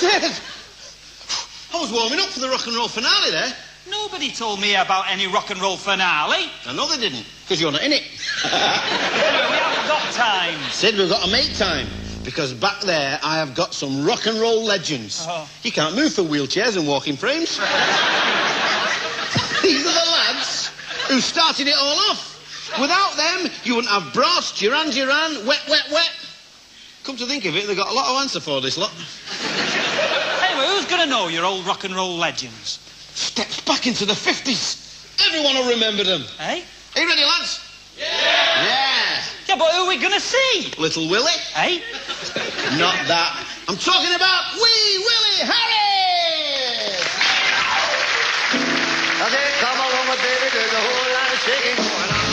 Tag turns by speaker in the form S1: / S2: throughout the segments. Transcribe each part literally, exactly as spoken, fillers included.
S1: Sid! I was warming up for the rock and roll finale there.
S2: Nobody told me about any rock and roll finale.
S1: I know they didn't, because you're not in it.
S2: Anyway, we haven't got time.
S1: Sid, we've got to make time. Because back there, I have got some rock and roll legends.
S2: Oh.
S1: You can't move for wheelchairs and walking frames. These are the lads who started it all off. Without them, you wouldn't have Brass, Duran Duran, Wet, Wet, Wet. Come to think of it, they've got a lot of answer for this lot.
S2: Anyway, who's going to know your old rock and roll legends?
S1: Steps back into the fifties. Everyone will remember them.
S2: Eh?
S1: Are you ready, lads?
S2: Yeah!
S1: Yeah!
S2: Yeah, but who are we going to see?
S1: Little Willie.
S2: Eh?
S1: Not that. I'm talking about Wee Willie Harris!
S3: I said, come along, my baby, there's a whole lot of shaking going on.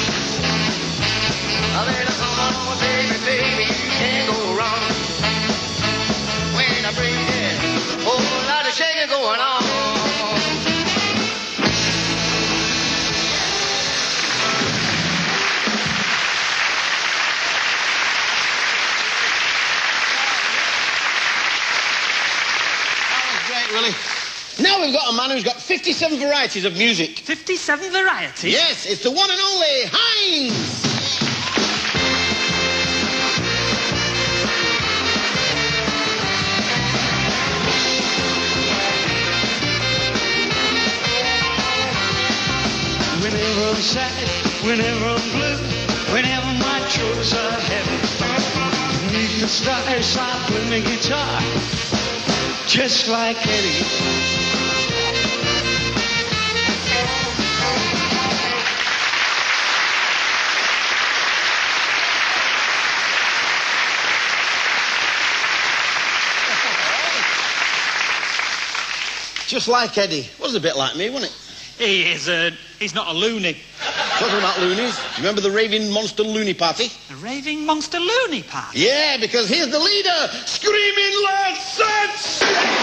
S3: I said, come along, my baby, baby, you can't go wrong. When I bring it, a whole lot of shaking going on.
S1: Willie. Now we've got a man who's got fifty-seven varieties of music.
S2: fifty-seven varieties?
S1: Yes, it's the one and only Heinz.
S4: Whenever I'm sad, whenever I'm blue, whenever my troubles are heavy, beneath the stars I play my guitar. Just like Eddie.
S1: Just like Eddie. Was a bit like me, wasn't it?
S2: He is a... He's not a loony.
S1: Talking about loonies, remember the Raving Monster Loony Party?
S2: The Raving Monster Loony Party?
S1: Yeah, because here's the leader, Screaming Lord Sutch!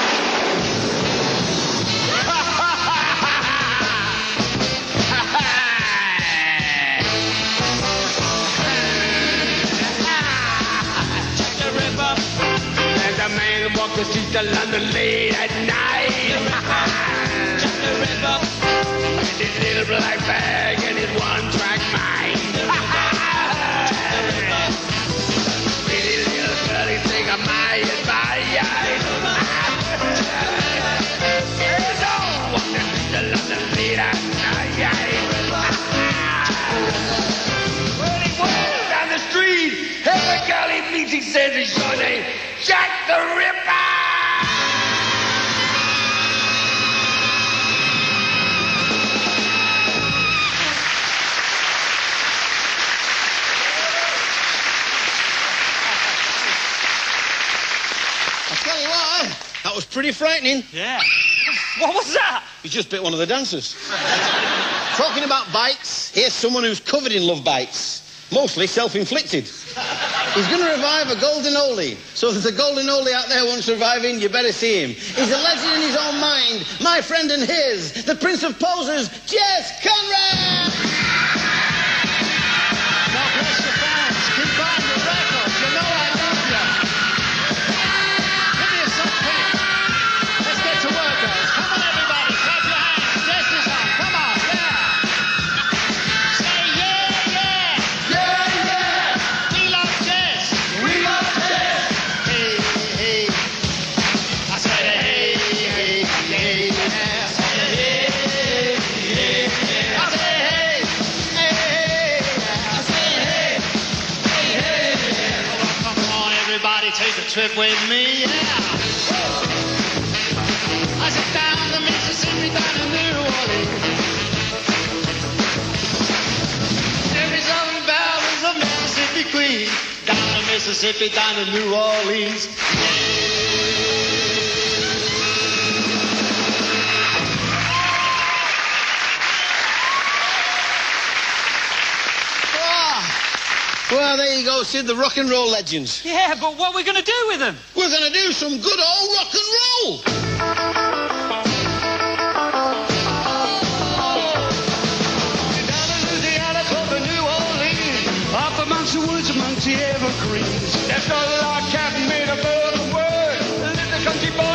S3: There's a man who walks the streets of London late at night.
S2: Jack the Ripper.
S3: With his little black bag and his one-track mind. With his little curly thing of my advice. There's no walk the streets of London late at night. When he walks down the street, every girl he meets, he says he's your name, Jack the Ripper!
S1: I tell you what, eh? That was pretty frightening.
S2: Yeah. What was that?
S1: He just bit one of the dancers. Talking about bites, here's someone who's covered in love bites. Mostly self-inflicted. He's going to revive a golden oldie. So if there's a golden oldie out there wants reviving, you better see him. He's a legend in his own mind. My friend and his. The Prince of Posers, Jess, Conrad!
S4: God bless the fans. Keep buying the records. You know I love you. Give me a something. Let's get to work, guys. Come on, everybody. Clap your hands. Jess is on. Come on. Yeah. Say yeah, yeah.
S3: Yeah, yeah!
S4: We love Jess.
S3: We love Jess!
S4: Hey, hey. I said hey, hey, hey, yeah. I said hey, hey, yeah. I said hey, hey, hey. I said hey, hey, hey. Oh, come on, everybody, take a trip with me, yeah. I said down the Mississippi, down to New Orleans. Every song about was a Mississippi queen. Down to Mississippi, down to New Orleans.
S1: Ah. Well, there you go, Sid, the rock and roll legends.
S2: Yeah, but what are we going to do with them?
S1: We're going to do some good old rock and roll.
S4: Down in Louisiana, close to New Orleans. Up amongst the woods, amongst the evergreens. There's no log cabin made of all the wood. Live the country boy.